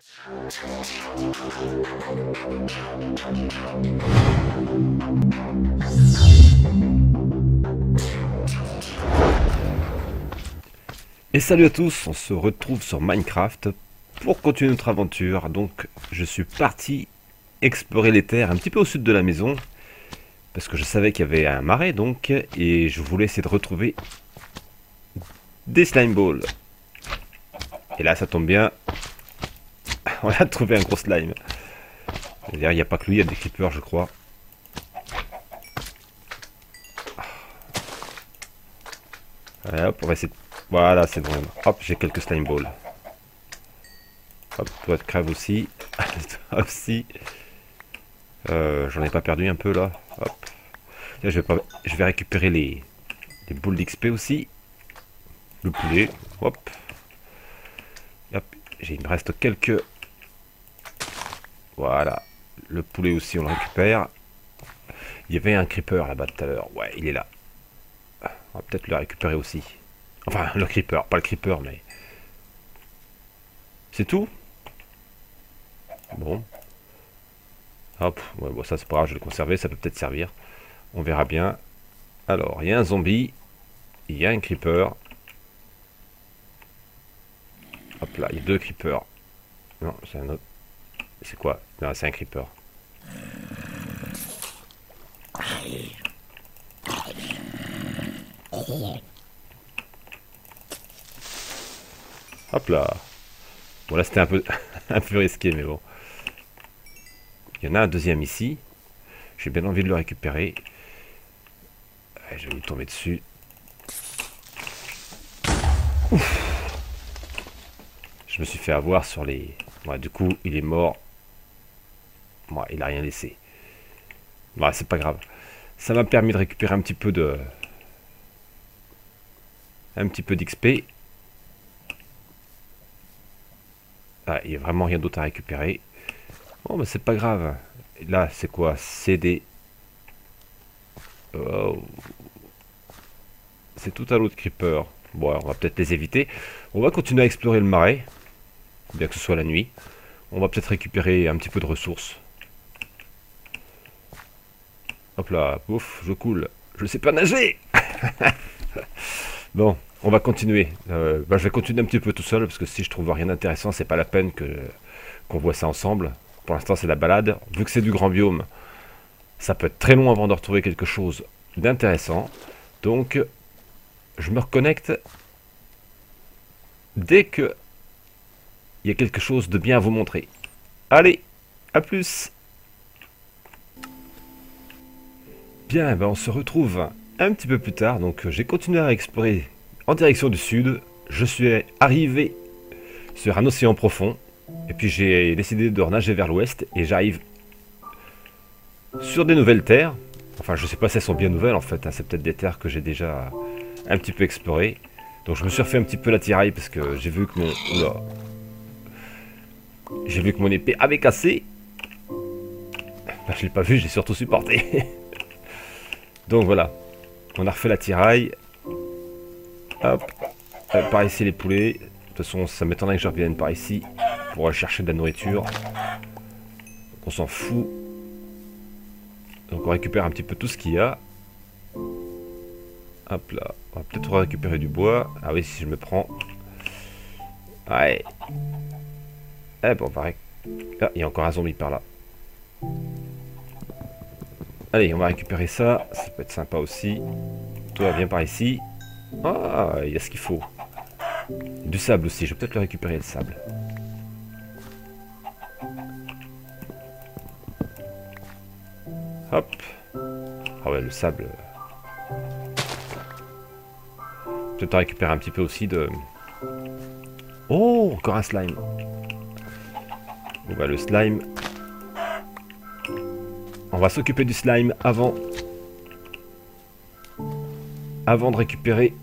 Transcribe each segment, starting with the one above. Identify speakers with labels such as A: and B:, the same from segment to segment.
A: Et salut à tous, on se retrouve sur Minecraft pour continuer notre aventure. Donc je suis parti explorer les terres un petit peu au sud de la maison, parce que je savais qu'il y avait un marais donc, et je voulais essayer de retrouver des slime balls. Et là ça tombe bien, on a trouvé un gros slime. C'est-à-dire il n'y a pas que lui, il y a des creepers je crois. Allez, hop, on va essayer de... Voilà, c'est bon. Hop, j'ai quelques slime balls. Hop, toi de crève aussi. Toi aussi. J'en ai pas perdu un peu là. Hop. Là, je vais récupérer les boules d'XP aussi. Le poulet. Hop. Hop. Il me reste quelques. Voilà. Le poulet aussi, on le récupère. Il y avait un creeper là-bas tout à l'heure. Ouais, il est là. On va peut-être le récupérer aussi. Enfin, le creeper, pas le creeper, mais... C'est tout? Bon. Hop, ouais, bon, ça c'est pas grave, je vais le conserver, ça peut peut-être servir. On verra bien. Alors, il y a un zombie. Il y a un creeper. Hop là, il y a deux creepers. Non, c'est un autre. C'est quoi? Non, c'est un creeper. Hop là. Bon là c'était un peu un peu risqué mais bon. Il y en a un deuxième ici. J'ai bien envie de le récupérer. Je vais lui tomber dessus. Ouf. Je me suis fait avoir sur les... Ouais, du coup il est mort. Ouais, il a rien laissé. Ouais, c'est pas grave. Ça m'a permis de récupérer un petit peu de... Un petit peu d'XP. Ah, il n'y a vraiment rien d'autre à récupérer. Bon, bah c'est pas grave. Là, c'est quoi? C'est des... Oh. C'est tout à l'autre creeper. Bon, alors, on va peut-être les éviter. On va continuer à explorer le marais. Bien que ce soit la nuit. On va peut-être récupérer un petit peu de ressources. Hop là, ouf, je coule. Je sais pas nager. Bon, on va continuer. Je vais continuer un petit peu tout seul, parce que si je trouve rien d'intéressant, c'est pas la peine qu'on voit ça ensemble. Pour l'instant, c'est la balade. Vu que c'est du grand biome, ça peut être très long avant de retrouver quelque chose d'intéressant. Donc, je me reconnecte dès que il y a quelque chose de bien à vous montrer. Allez, à plus. Bien, ben on se retrouve un petit peu plus tard. Donc, j'ai continué à explorer en direction du sud. Je suis arrivé sur un océan profond. Et puis j'ai décidé de renager vers l'ouest. Et j'arrive sur des nouvelles terres. Enfin, je sais pas si elles sont bien nouvelles en fait. Hein. C'est peut-être des terres que j'ai déjà un petit peu explorées. Donc je me suis refait un petit peu l'attirail parce que j'ai vu que mon... Oula. J'ai vu que mon épée avait cassé. Ben, je l'ai pas vu, j'ai surtout supporté. Donc voilà. On a refait l'attirail. Hop. Par ici les poulets. De toute façon, ça m'étonnerait que je revienne par ici pour aller chercher de la nourriture. Donc on s'en fout. Donc on récupère un petit peu tout ce qu'il y a. Hop là. On va peut-être récupérer du bois. Ah oui, si je me prends. Ouais. Eh bon, on va... Ah, il y a encore un zombie par là. Allez, on va récupérer ça. Ça peut être sympa aussi. Toi, viens par ici. Ah, il y a ce qu'il faut. Du sable aussi. Je vais peut-être le récupérer, le sable. Hop. Ah ouais, le sable. Peut-être récupérer un petit peu aussi de... Oh, encore un slime. Bon bah le slime. On va s'occuper du slime avant de récupérer.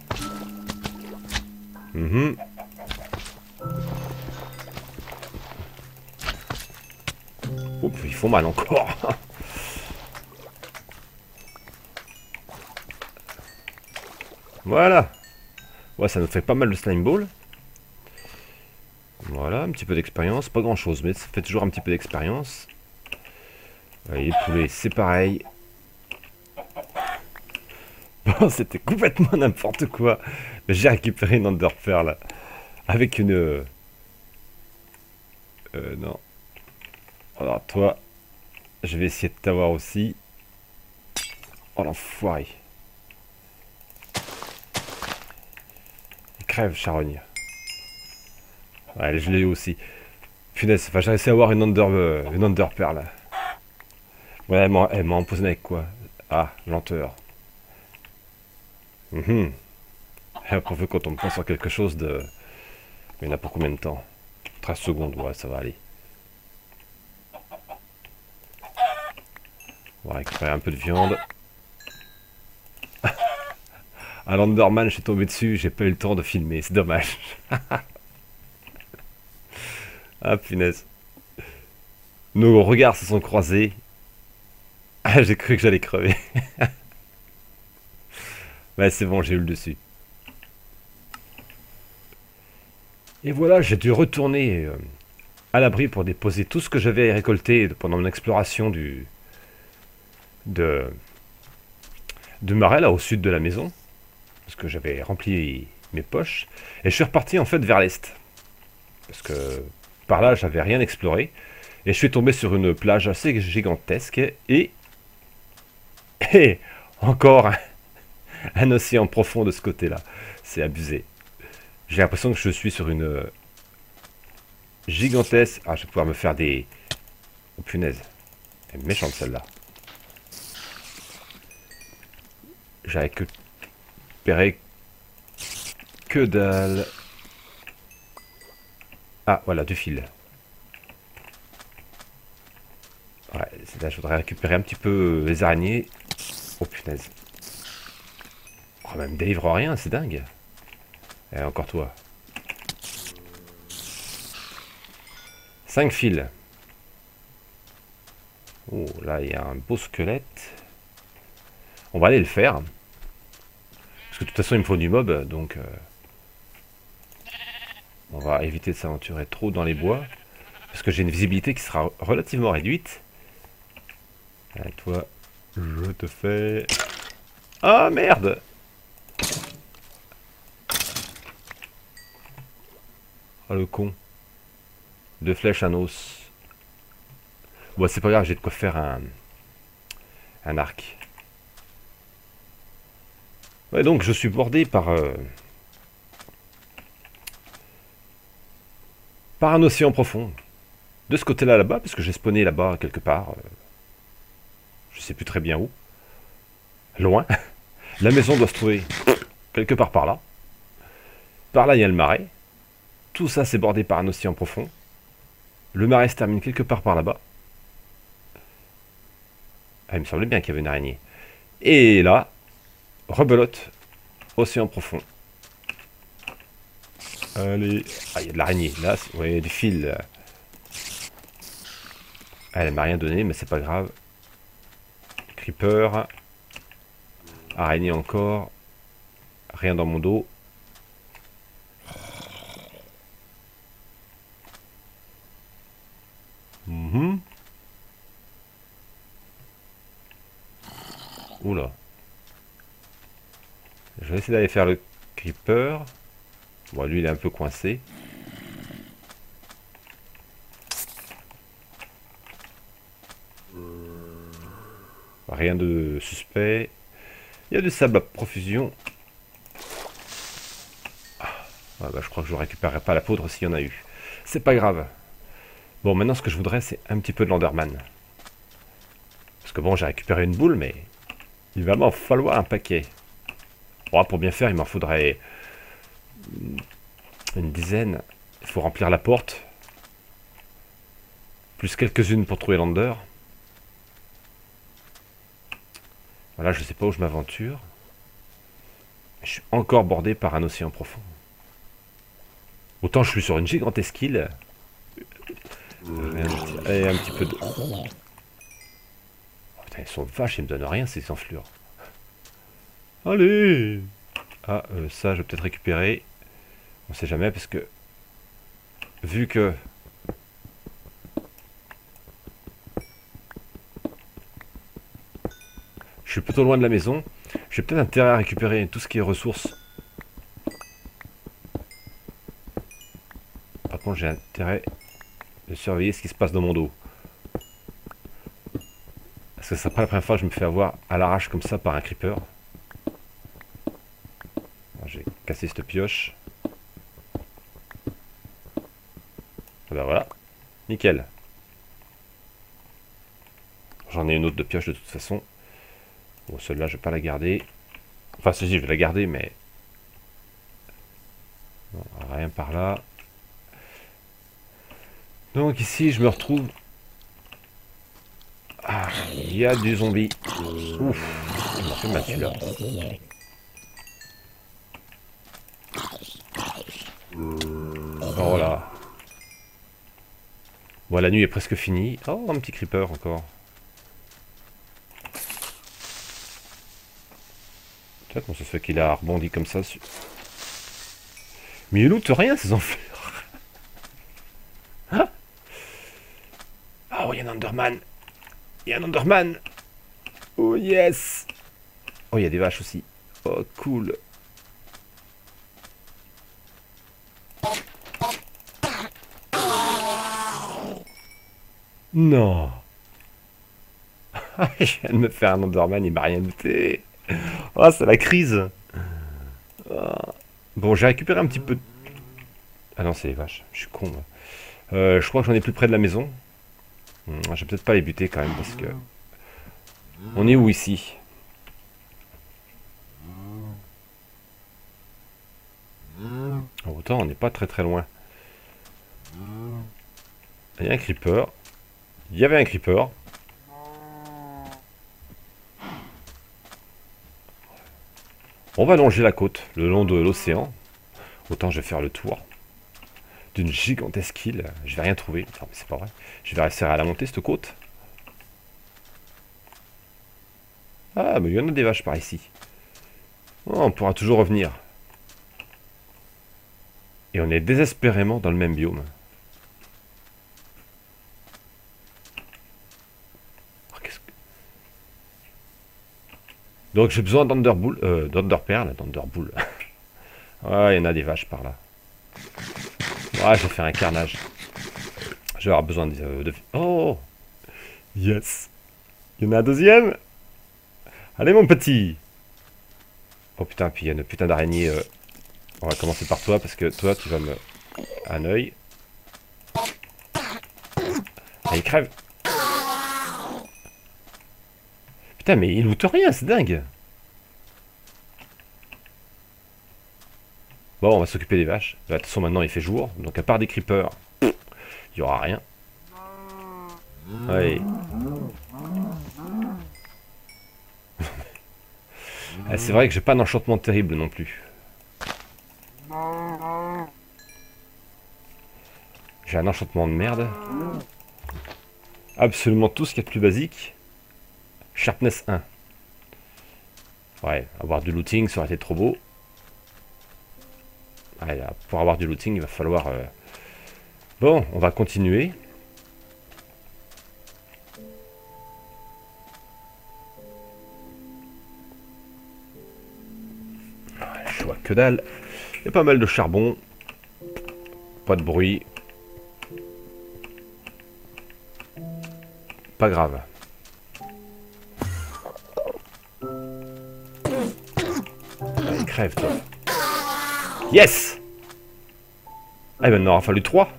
A: Oups, ils font mal encore. Voilà. Ouais, ça nous fait pas mal de slime ball. Voilà, un petit peu d'expérience, pas grand chose, mais ça fait toujours un petit peu d'expérience. Les poulets, c'est pareil. Bon, c'était complètement n'importe quoi. J'ai récupéré une Ender Pearl avec une... non. Alors toi, je vais essayer de t'avoir aussi. Oh l'enfoiré. Crève, charogne. Ouais, je l'ai eu aussi. Punaise, enfin, j'ai réussi à avoir une Ender Pearl. Ouais, elle m'a empoisonné avec quoi? Ah, lenteur. Mhm. Pourvu qu'on tombe pas sur quelque chose de... Mais il y en a pour combien de temps? 13 secondes, ouais, ça va aller. On va récupérer un peu de viande. Un Landerman, je suis tombé dessus, j'ai pas eu le temps de filmer, c'est dommage. Ah punaise. Nos regards se sont croisés. Ah, j'ai cru que j'allais crever. Ouais, c'est bon, j'ai eu le dessus. Et voilà, j'ai dû retourner à l'abri pour déposer tout ce que j'avais récolté pendant mon exploration de, du marais, là, au sud de la maison. Parce que j'avais rempli mes poches. Et je suis reparti, en fait, vers l'est. Parce que par là, j'avais rien exploré. Et je suis tombé sur une plage assez gigantesque. Et encore un océan profond de ce côté-là. C'est abusé. J'ai l'impression que je suis sur une gigantesque... Ah, je vais pouvoir me faire des... Oh punaise. Elle est méchante celle-là. J'ai récupéré que dalle. Ah, voilà, du fil. Ouais, là, je voudrais récupérer un petit peu les araignées. Oh punaise. Oh, même délivre rien, c'est dingue. Et encore toi. 5 fils. Oh, là, il y a un beau squelette. On va aller le faire. Parce que de toute façon, il me faut du mob, donc... on va éviter de s'aventurer trop dans les bois. Parce que j'ai une visibilité qui sera relativement réduite. Allez, toi, je te fais... Ah, merde! Oh, le con. 2 flèches, un os. Bon, c'est pas grave, j'ai de quoi faire un arc. Ouais, donc je suis bordé par un océan profond. De ce côté-là, là-bas, parce que j'ai spawné là-bas, quelque part. Je sais plus très bien où. Loin. La maison doit se trouver quelque part par là. Par là, il y a le marais. Tout ça, c'est bordé par un océan profond. Le marais se termine quelque part par là-bas. Ah, il me semblait bien qu'il y avait une araignée. Et là, rebelote, océan profond. Allez. Ah, il y a de l'araignée. Là, ouais, il y a du fil. Ah, elle m'a rien donné, mais c'est pas grave. Creeper. Araignée encore. Rien dans mon dos. Oula. Je vais essayer d'aller faire le creeper. Bon, lui, il est un peu coincé. Rien de suspect. Il y a du sable à profusion. Ah, ouais, bah, je crois que je ne récupérerai pas la poudre s'il y en a eu. C'est pas grave. Bon, maintenant, ce que je voudrais, c'est un petit peu de l'Enderman. Parce que bon, j'ai récupéré une boule, mais il va m'en falloir un paquet. Bon, pour bien faire, il m'en faudrait une dizaine. Il faut remplir la porte. Plus quelques-unes pour trouver l'Ender. Voilà, je sais pas où je m'aventure. Je suis encore bordé par un océan profond. Autant je suis sur une gigantesque île. Et un petit peu de... Oh, putain, ils sont vaches, ils me donnent rien ces enflures. Allez. Ah, ça, je vais peut-être récupérer. On sait jamais, parce que... vu que... je suis plutôt loin de la maison, j'ai peut-être intérêt à récupérer tout ce qui est ressources. Par contre, j'ai intérêt de surveiller ce qui se passe dans mon dos. Parce que c'est pas la première fois que je me fais avoir à l'arrache comme ça par un creeper. J'ai cassé cette pioche. Et ben voilà, nickel. J'en ai une autre de pioche de toute façon. Bon, celle-là, je vais pas la garder. Enfin, si, je vais la garder, mais... non, rien par là. Donc ici, je me retrouve... ah, il y a du zombie. Ouf, il m'a fait mal celui-là. Voilà. Bon, la nuit est presque finie. Oh, un petit creeper encore. Tiens, comment ça se fait qu'il a rebondi comme ça? Mais il loot rien, ces enfers. Hein? Oh, il y a un Enderman. Il y a un Enderman. Oh, yes. Oh, il y a des vaches aussi. Oh, cool. Non. Je viens de me faire un Enderman, il m'a rien noté. Oh, c'est la crise. Ah. Bon, j'ai récupéré un petit peu... ah non, c'est les vaches. Je suis con. Je crois que j'en ai plus près de la maison. Je vais peut-être pas les buter quand même parce que... on est où ici? Autant on n'est pas très très loin. Il y a un creeper. Il y avait un creeper. On va longer la côte, le long de l'océan. Autant je vais faire le tour d'une gigantesque île. Je vais rien trouver. Non, mais c'est pas vrai. Je vais réussir à la monter, cette côte. Ah, mais il y en a des vaches par ici. Oh, on pourra toujours revenir. Et on est désespérément dans le même biome. Oh, donc j'ai besoin d'enderpearl, d'enderbull. Ouais, il y en a des vaches par là. Ouais, je vais faire un carnage. Je vais avoir besoin de... oh, yes. Il y en a un deuxième. Allez mon petit. Oh putain, puis il y a une putain d'araignée. On va commencer par toi parce que toi tu vas me... un œil. Allez, crève. Putain, mais il loot rien, c'est dingue. Bon, on va s'occuper des vaches. De toute façon, maintenant il fait jour. Donc à part des creepers, il n'y aura rien. Ouais. C'est vrai que j'ai pas d'enchantement terrible non plus. J'ai un enchantement de merde. Absolument tout ce qu'il y a de plus basique. Sharpness 1. Ouais, avoir du looting, ça aurait été trop beau. Ouais, pour avoir du looting, il va falloir... bon, on va continuer. Je vois que dalle. Il y a pas mal de charbon. Pas de bruit. Pas grave. Allez, crève toi. Yes. Ah ben il en aura fallu 3.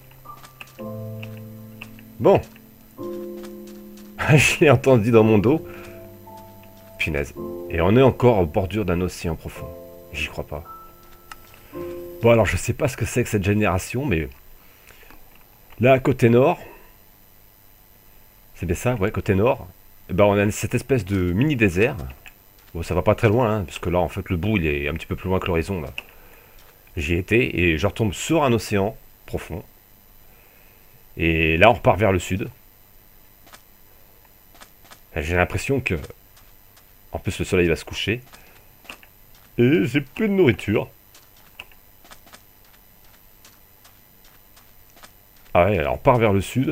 A: Bon. Je l'ai entendu dans mon dos. Punaise. Et on est encore en bordure d'un océan profond. J'y crois pas. Bon alors je sais pas ce que c'est que cette génération, mais... là, côté nord... c'est bien ça, ouais, côté nord. Et ben, on a cette espèce de mini désert. Bon, ça va pas très loin, hein, parce que là, en fait, le bout, il est un petit peu plus loin que l'horizon, là. J'y étais, et je retombe sur un océan profond. Et là, on repart vers le sud. J'ai l'impression que... en plus, le soleil va se coucher. Et j'ai plus de nourriture. Ah ouais, alors on part vers le sud.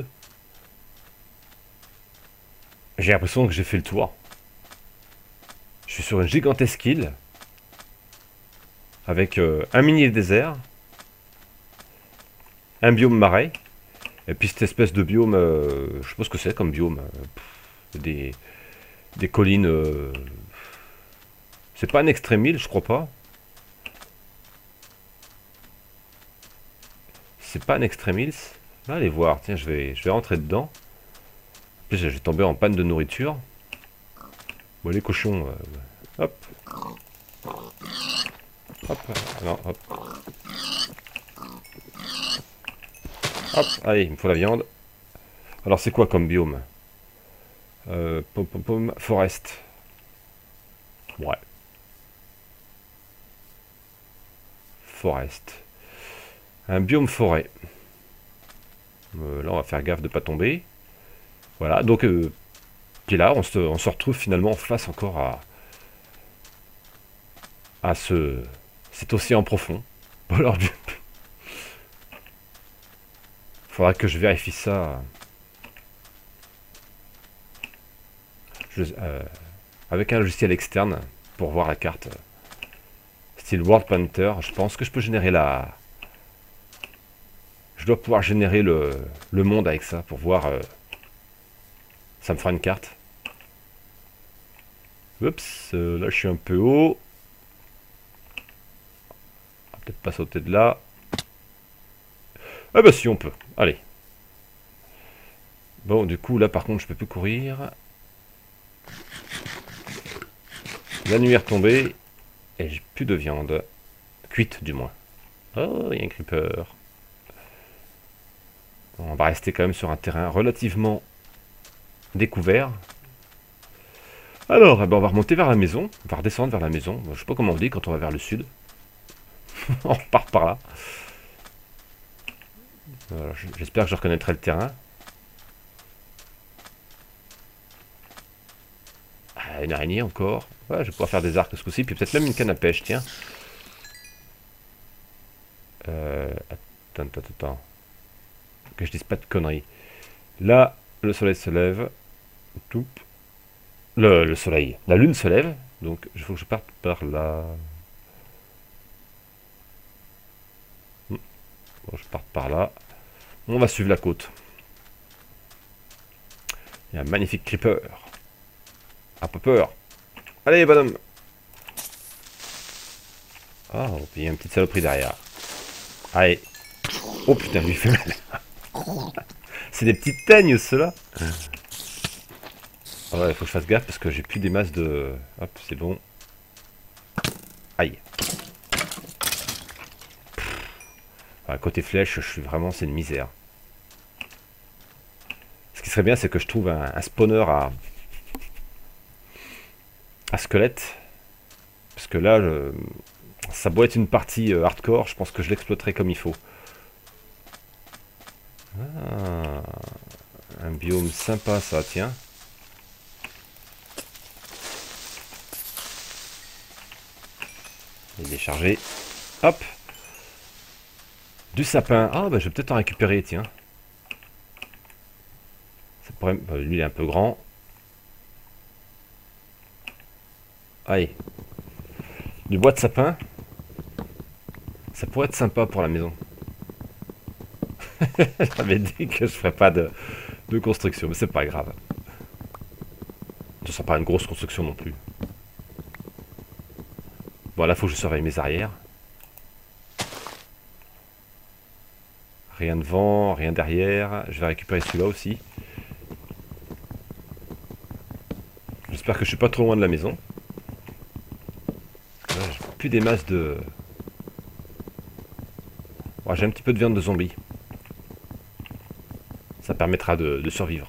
A: J'ai l'impression que j'ai fait le tour. Je suis sur une gigantesque île. Avec un mini désert. Un biome marais. Et puis cette espèce de biome, je sais pas ce que c'est comme biome. Des collines. C'est pas un extrême île, je crois pas. C'est pas un extrême île. On va aller voir. Tiens, je vais rentrer dedans. En plus, j'ai tombé en panne de nourriture. Bon, les cochons. Hop. Hop. Non, hop. Hop. Allez, il me faut la viande. Alors, c'est quoi comme biome? Pom pom pom. Forest. Ouais. Forest. Un biome forêt. Là, on va faire gaffe de pas tomber. Voilà, donc, puis là, on se retrouve finalement face encore à cet océan profond. Alors, faudra que je vérifie ça avec un logiciel externe pour voir la carte. Style World Painter, je pense que je peux générer je dois pouvoir générer le monde avec ça pour voir. Ça me fera une carte. Oups, là je suis un peu haut. On va peut-être pas sauter de là. Ah bah si on peut. Allez. Bon, du coup là par contre je peux plus courir. La nuit est retombée. Et j'ai plus de viande. Cuite du moins. Oh, il y a un creeper. On va rester quand même sur un terrain relativement découvert. Alors, eh ben, on va remonter vers la maison. On va redescendre vers la maison. Je sais pas comment on dit quand on va vers le sud. On repart par là. J'espère que je reconnaîtrai le terrain. Ah, une araignée encore. Ouais, je vais pouvoir faire des arcs ce coup-ci. Puis peut-être même une canne à pêche, tiens. Attends. Que je dise pas de conneries. Là, le soleil se lève. Tout. Le soleil. La lune se lève. Donc, il faut que je parte par là. Bon, je parte par là. On va suivre la côte. Il y a un magnifique creeper. Un peu peur. Allez, bonhomme. Oh, puis il y a une petite saloperie derrière. Allez. Oh putain, lui fait mal. C'est des petites teignes, ceux-là. Ah ouais, il faut que je fasse gaffe parce que j'ai plus des masses de... Hop, c'est bon. Aïe. Enfin, côté flèche, je suis vraiment... C'est une misère. Ce qui serait bien, c'est que je trouve un spawner à squelette. Parce que là, ça doit être une partie hardcore. Je pense que je l'exploiterai comme il faut. Ah, un biome sympa, ça, tiens. Il est chargé. Hop. Du sapin. Ah, bah, je vais peut-être en récupérer, tiens. Ça pourrait... bah, lui, il est un peu grand. Allez. Du bois de sapin. Ça pourrait être sympa pour la maison. J'avais dit que je ferais pas de construction, mais c'est pas grave. Ce sera pas une grosse construction non plus. Bon, là, faut que je surveille mes arrières. Rien devant, rien derrière. Je vais récupérer celui-là aussi. J'espère que je suis pas trop loin de la maison. J'ai plus des masses de... Ouais, j'ai un petit peu de viande de zombie. Ça permettra de survivre.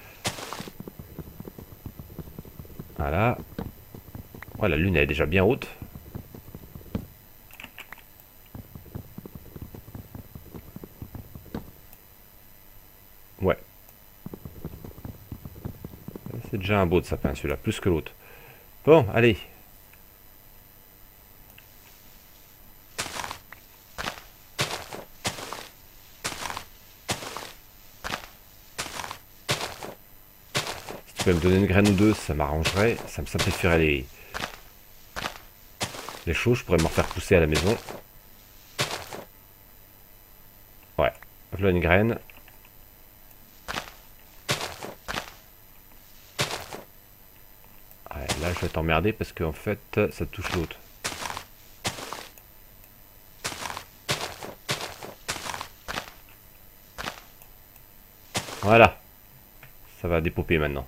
A: Voilà. Ouais, la lune elle est déjà bien haute. Ouais. C'est déjà un beau de sapin celui-là, plus que l'autre. Bon, allez. pouvais me donner une graine ou deux, ça m'arrangerait. Ça me simplifierait les choses. Je pourrais m'en faire pousser à la maison. Ouais. Voilà une graine. Ouais, là, je vais t'emmerder parce qu'en fait, ça touche l'autre. Voilà. Ça va dépoper maintenant.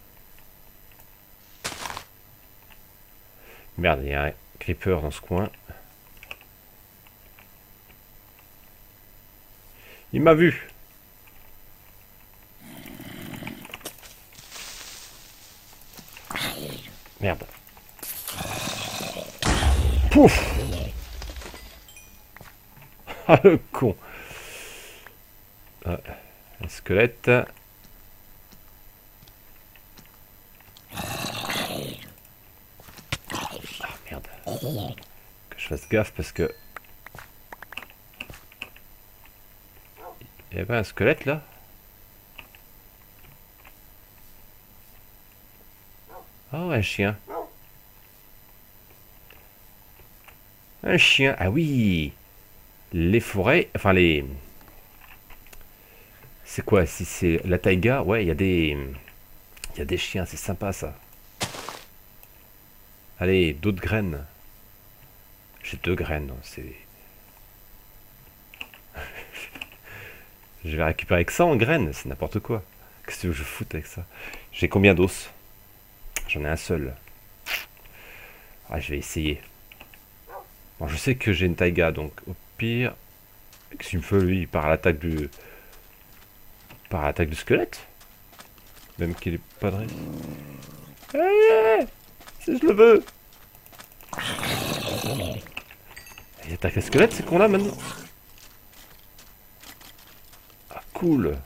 A: Merde, il y a un creeper dans ce coin. Il m'a vu. Merde. Pouf. Ah le con. Ah, un squelette. Ah merde. Que je fasse gaffe parce que... Il y avait un squelette là. Oh, un chien. Un chien. Ah oui. Les forêts. Enfin les... C'est quoi? Si c'est la taïga, ouais, il y a des... Il y a des chiens, c'est sympa ça. Allez, d'autres graines. J'ai 2 graines, c'est... Je vais récupérer que ça en graines, c'est n'importe quoi. Qu'est-ce que je fous avec ça? J'ai combien d'os? J'en ai un seul. Ah, je vais essayer. Bon, je sais que j'ai une taïga, donc au pire... Qu'est-ce qu'il me fait lui? Il part à l'attaque du... Par l'attaque du squelette? Même qu'il est pas de risque. Si je le veux! Il attaque le squelette, c'est qu'on l'a maintenant. Ah, cool.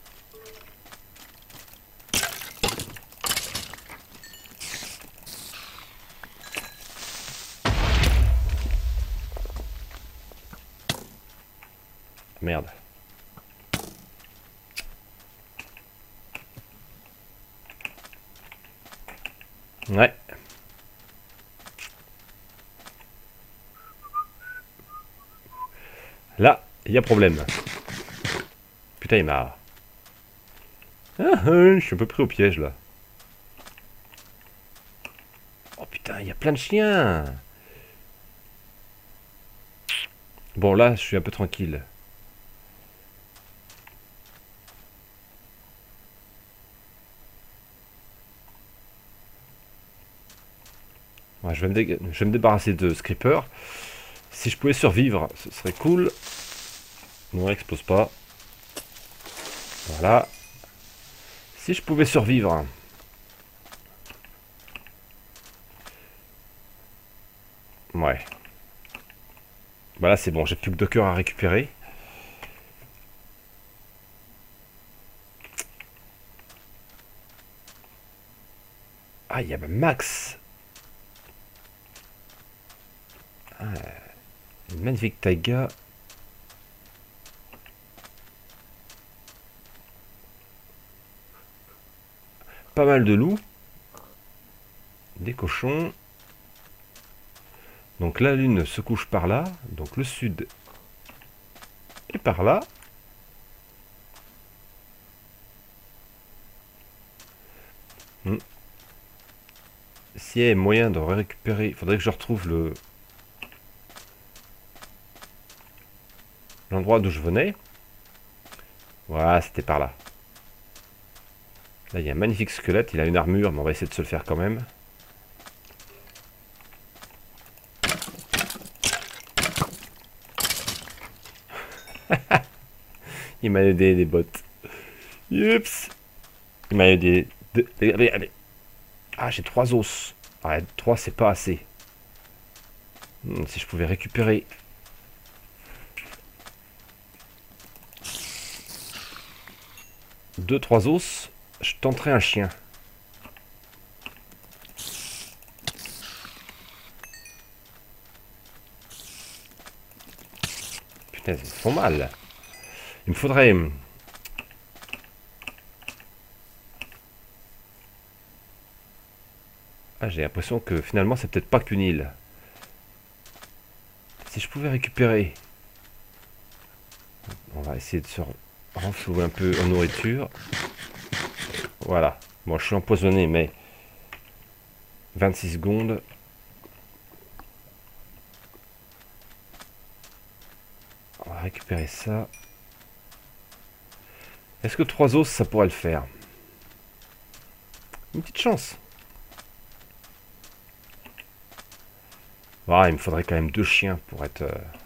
A: Merde. Ouais. Là, il y a problème. Putain, il m'a... je suis un peu pris au piège, là. Oh putain, il y a plein de chiens. Bon, là, je suis un peu tranquille. Ouais, je vais me débarrasser de ce creeper. Si je pouvais survivre, ce serait cool. Non, explose pas. Voilà. Si je pouvais survivre. Ouais. Voilà, c'est bon, j'ai plus que 2 cœurs à récupérer. Ah, il y a Max. Ah, une magnifique taïga. Pas mal de loups. Des cochons. Donc la lune se couche par là. Donc le sud est par là. S'il y a moyen de récupérer... Il faudrait que je retrouve l'endroit d'où je venais. Voilà, c'était par là. Là, il y a un magnifique squelette. Il a une armure, mais on va essayer de se le faire quand même. Il m'a aidé des bottes. Oups. Il m'a aidé. Allez. Ah, j'ai 3 os. Ah, 3, c'est pas assez. Si je pouvais récupérer... 2-3 os, je tenterai un chien. Putain, ils font mal. Il me faudrait... Ah, j'ai l'impression que finalement c'est peut-être pas qu'une île. Si je pouvais récupérer... On va essayer de se renflouer un peu en nourriture. Voilà. Bon, je suis empoisonné, mais... 26 secondes. On va récupérer ça. Est-ce que 3 os, ça pourrait le faire? Une petite chance. Ah, il me faudrait quand même 2 chiens pour être...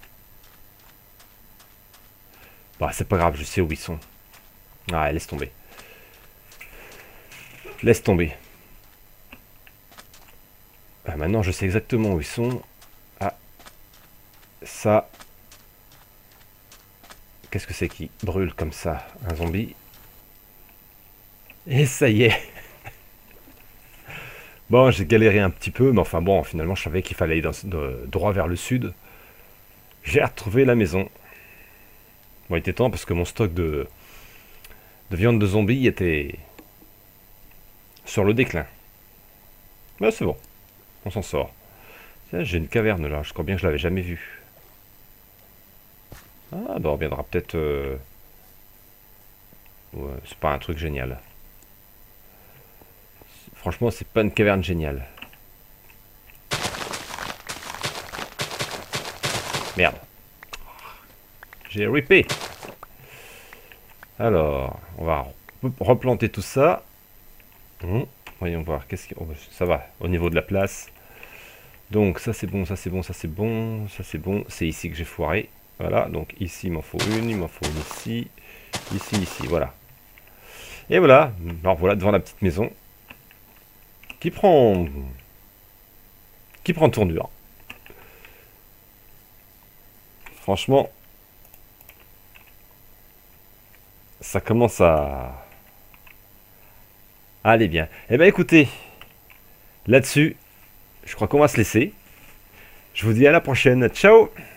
A: Bah, c'est pas grave, je sais où ils sont. Ah, laisse tomber. Laisse tomber. Ah, maintenant, je sais exactement où ils sont. Ah. Ça. Qu'est-ce que c'est qui brûle comme ça? Un zombie. Et ça y est. Bon, j'ai galéré un petit peu, mais enfin bon, finalement, je savais qu'il fallait aller droit vers le sud. J'ai retrouvé la maison. Bon, il était temps parce que mon stock de viande de zombie était sur le déclin. Mais c'est bon, on s'en sort. Tiens, j'ai une caverne là, je crois bien que je l'avais jamais vue. Ah, bah on reviendra peut-être... Ouais, c'est pas un truc génial. Franchement, c'est pas une caverne géniale. Merde. J'ai ripé. Alors, on va replanter tout ça. Voyons voir. Qu'est-ce que... Oh, ça va, au niveau de la place. Donc, ça c'est bon, ça c'est bon, ça c'est bon, ça c'est bon. C'est ici que j'ai foiré. Voilà, donc ici il m'en faut une ici. Ici, voilà. Et voilà, alors voilà devant la petite maison. Qui prend tournure. Franchement, ça commence à aller bien. Eh ben écoutez, là-dessus, je crois qu'on va se laisser. Je vous dis à la prochaine. Ciao!